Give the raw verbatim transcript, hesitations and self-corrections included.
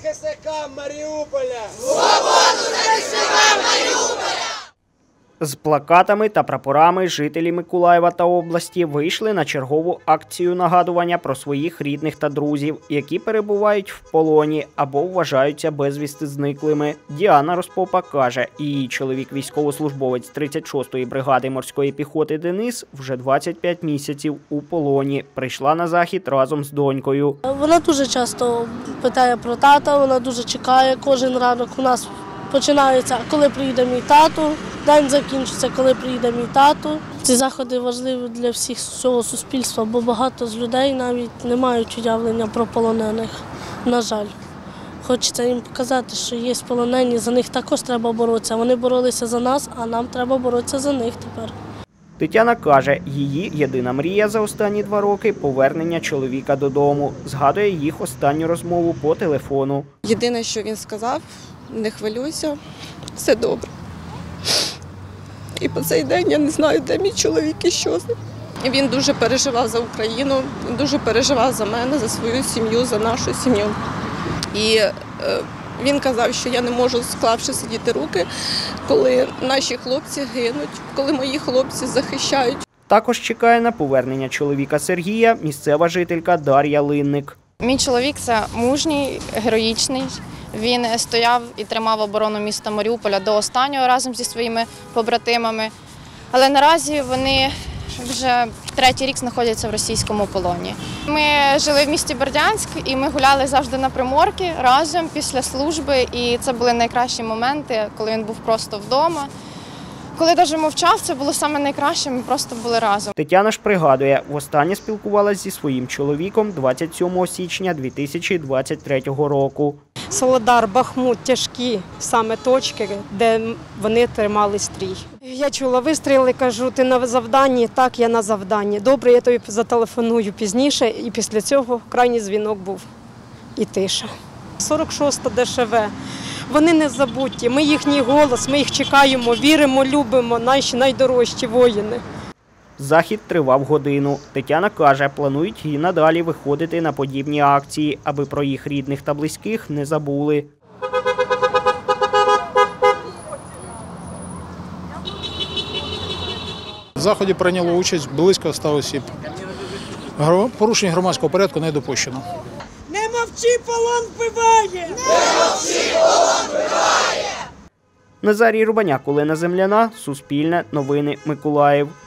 захисникам Маріуполя! Свободу захисникам Маріуполя! З плакатами та прапорами жителі Миколаєва та області вийшли на чергову акцію нагадування про своїх рідних та друзів, які перебувають в полоні або вважаються безвісти зниклими. Діана Розпопа каже, її чоловік військовослужбовець тридцять шостої бригади морської піхоти Денис вже двадцять п'ять місяців у полоні. Прийшла на захід разом з донькою. Вона дуже часто питає про тата, вона дуже чекає кожен ранок. У нас починається, коли приїде мій тато, день закінчиться, коли приїде мій тато. Ці заходи важливі для всіх, всього суспільства, бо багато з людей навіть не мають уявлення про полонених, на жаль. Хочеться їм показати, що є полонені, за них також треба боротися. Вони боролися за нас, а нам треба боротися за них тепер. Тетяна каже, її єдина мрія за останні два роки – повернення чоловіка додому. Згадує їх останню розмову по телефону. Єдине, що він сказав – не хвилюйся, все добре. І по цей день я не знаю, де мій чоловік і що з ним. Він дуже переживав за Україну, дуже переживав за мене, за свою сім'ю, за нашу сім'ю. І е, він казав, що я не можу, склавши сидіти руки, коли наші хлопці гинуть, коли мої хлопці захищають. Також чекає на повернення чоловіка Сергія місцева жителька Дар'я Линник. Мій чоловік – це мужній, героїчний. Він стояв і тримав оборону міста Маріуполя до останнього разом зі своїми побратимами. Але наразі вони вже третій рік знаходяться в російському полоні. Ми жили в місті Бердянськ і ми гуляли завжди на приморки разом після служби. І це були найкращі моменти, коли він був просто вдома. Коли навіть мовчав, це було саме найкраще, ми просто були разом. Тетяна ж пригадує, востаннє спілкувалася зі своїм чоловіком двадцять сьомого січня дві тисячі двадцять третього року. Солодар, Бахмут – тяжкі саме точки, де вони тримали стрій. Я чула вистріли, кажу, ти на завданні? Так, я на завданні. Добре, я тобі зателефоную пізніше, і після цього крайній дзвінок був. І тиша. сорок шоста Де Ше Ve. Вони не забуті, ми їхній голос, ми їх чекаємо, віримо, любимо, наші найдорожчі воїни. Захід тривав годину. Тетяна каже, планують і надалі виходити на подібні акції, аби про їх рідних та близьких не забули. В заході прийняло участь близько ста осіб. Порушень громадського порядку не допущено. Не мовчи, полон вбиває! Не мовчи, полон вбиває! Назарій Рубаняк, Олена Земляна, Суспільне, Новини Миколаїв.